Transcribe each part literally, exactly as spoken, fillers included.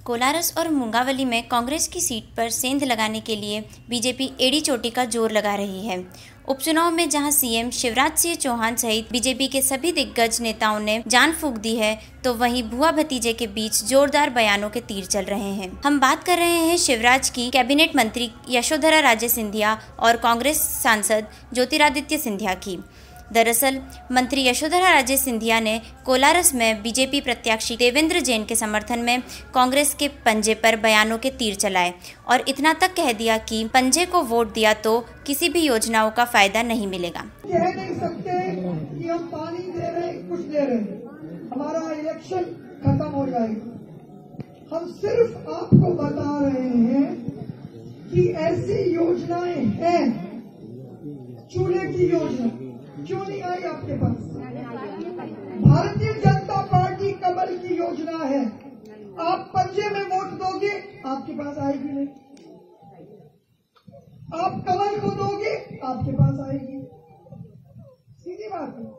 कोलारस और मुंगावली में कांग्रेस की सीट पर सेंध लगाने के लिए बीजेपी एड़ी चोटी का जोर लगा रही है। उपचुनाव में जहां सीएम शिवराज सिंह चौहान सहित बीजेपी के सभी दिग्गज नेताओं ने जान फूंक दी है, तो वहीं भुआ भतीजे के बीच जोरदार बयानों के तीर चल रहे हैं। हम बात कर रहे हैं शिवराज की कैबिनेट मंत्री यशोधरा राजे सिंधिया और कांग्रेस सांसद ज्योतिरादित्य सिंधिया की। दरअसल मंत्री यशोधरा राजे सिंधिया ने कोलारस में बीजेपी प्रत्याशी देवेंद्र जैन के समर्थन में कांग्रेस के पंजे पर बयानों के तीर चलाए और इतना तक कह दिया कि पंजे को वोट दिया तो किसी भी योजनाओं का फायदा नहीं मिलेगा। कह नहीं सकते कि हम पानी दे रहे हैं, कुछ दे रहे हैं, हमारा इलेक्शन खत्म हो जाएगा। हम सिर्फ आपको बता रहे हैं कि ऐसी योजनाएं हैं। चूल्हे की योजना क्यों नहीं आई आपके पास? भारतीय जनता पार्टी कमल की योजना है। आप पंजे में वोट दोगे, आपके पास आएगी नहीं। आप कमल को दोगे, आपके पास आएगी। सीधी बात है।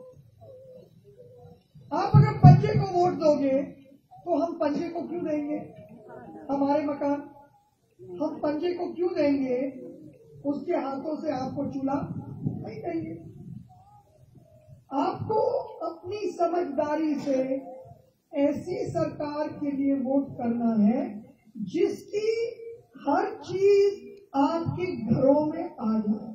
आप अगर पंजे को वोट दोगे तो हम पंजे को क्यों देंगे? हमारे मकान हम पंजे को क्यों देंगे? उसके हाथों से आपको चूल्हा नहीं देंगे। आपको अपनी समझदारी से ऐसी सरकार के लिए वोट करना है जिसकी हर चीज आपके घरों में आ जाए।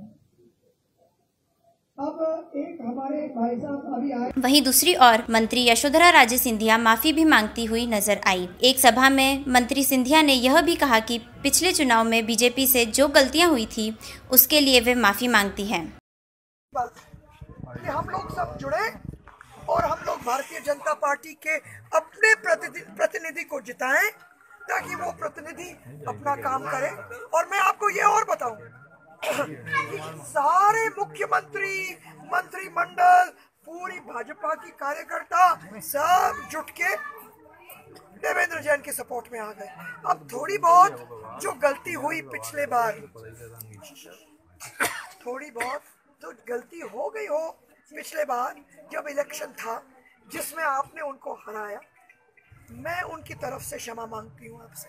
अब एक हमारे भाई साहब अभी आए। वहीं दूसरी ओर मंत्री यशोधरा राजे सिंधिया माफी भी मांगती हुई नजर आई। एक सभा में मंत्री सिंधिया ने यह भी कहा कि पिछले चुनाव में बीजेपी से जो गलतियां हुई थी उसके लिए वे माफी मांगती हैं। कि हम लोग सब जुड़े और हम लोग भारतीय जनता पार्टी के अपने प्रतिनिधि को जिताएं ताकि वो प्रतिनिधि अपना काम करे। और मैं आपको ये और बताऊं कि सारे मुख्यमंत्री, मंत्रिमंडल, पूरी भाजपा की कार्यकर्ता सब जुट के देवेंद्र जैन के सपोर्ट में आ गए। अब थोड़ी बहुत जो गलती हुई पिछले बार, थोड़ी बहुत तो गलती हो गई हो पिछले बार जब इलेक्शन था जिसमें आपने उनको हराया, मैं उनकी तरफ से क्षमा मांगती हूँ आपसे।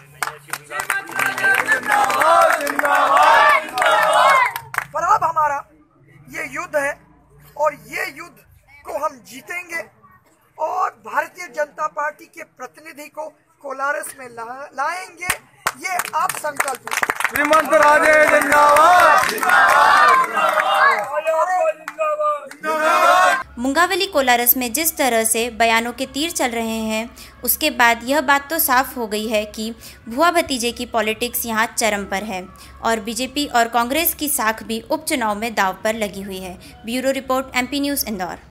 पर अब हमारा ये युद्ध है और ये युद्ध को हम जीतेंगे और भारतीय जनता पार्टी के प्रतिनिधि को कोलारस में ला, लाएंगे। ये आप संकल्प श्रीमंत राजे जिंदाबाद। मुंगावली कोलारस में जिस तरह से बयानों के तीर चल रहे हैं, उसके बाद यह बात तो साफ हो गई है कि भुआ भतीजे की पॉलिटिक्स यहाँ चरम पर है और बीजेपी और कांग्रेस की साख भी उपचुनाव में दांव पर लगी हुई है। Bureau report, MP news, Indore.